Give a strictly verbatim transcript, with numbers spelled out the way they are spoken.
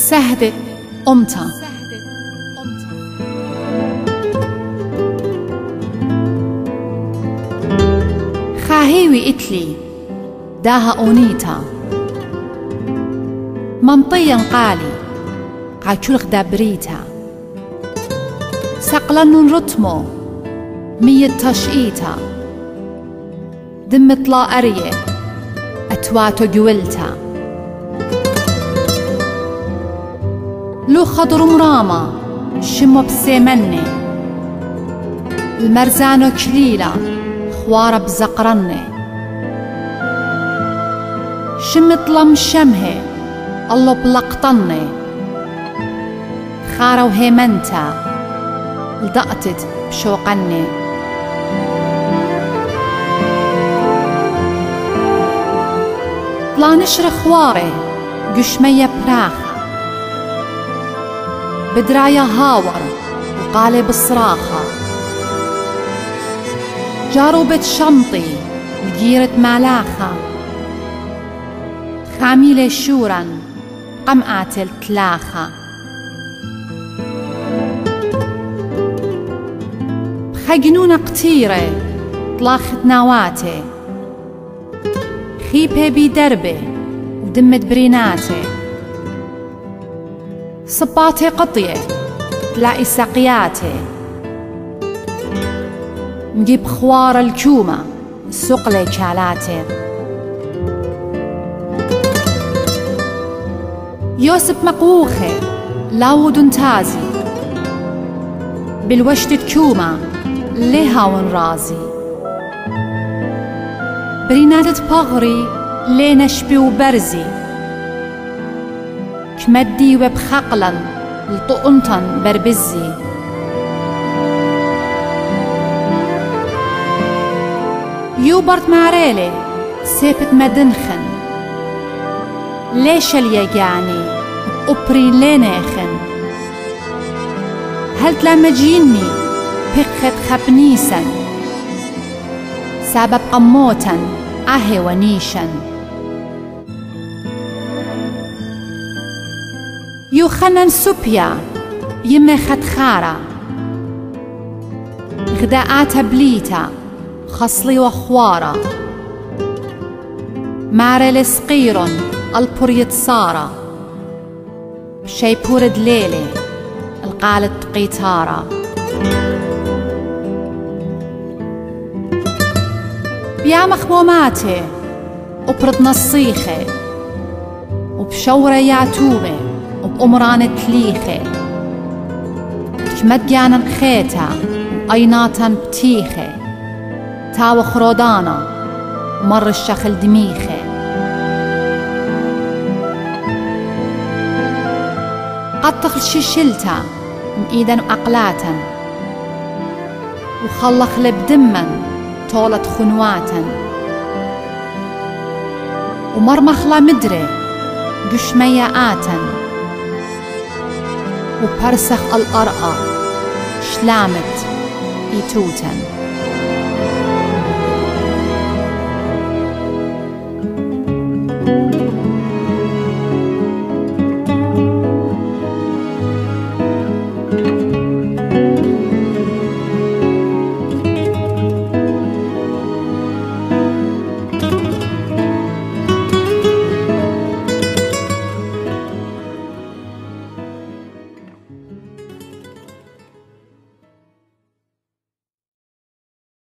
سهدة أمتا خاهيوي إتلي داها أونيتا منطيا قالي قاچولخ دابريتا سقلن رتمو مية تشئيتا دمت لا أريه أتواتو جولتا لو خضر مراما شمو بسيمني المرزانو كليلة خوارة بزقرني شمت لم شمه الله بلقطني خارو هيمنتا لدقتت بشوقني طلا نشر خواري قشمية براخة بدرايا هاور وقالي بالصراخة جاروبة شنطي وجيرة مالاخة خاميلة شورا قمقات التلاخة بخجنونة قتيرة طلاخت نواتي خيبة بدربة ودمت بريناتي صباتي قطية تلاقي ساقياتي نجيب خوار الكومة سقلي كالاتي يوسف مقوخي لاود تازي بالوشت كومة لها ونرازي بريناتة بغري لينا شبي وبرزي كمدي وبخقلا لطقنطن بربزي يوبرت ماريلي سيبت مدنخن ليش اليجاني أبري لينيخن هل تلامجيني بخت خبنيسا سبب قموتا أهي ونيشا يوخنن سوبيا يمي خدخارا غداءات بليتا خصلي وخوارا مارل سقير البوريت صارا شيبورد ليلي القالت قيتارا بيا مخموماتي وبرد نصيخي وبشورة ياتومي وبأمران تليخي كمديانا خيتا وأيناتا بتيخي تاو خرودانا مر الشخل دميخي قد تخل شلتا مئيدا وأقلاتا وخلخ لبدما طولت خنواتا ومرمخلا مدري قشمية آتا وبرسخ الأرقى شلامت إيتوتا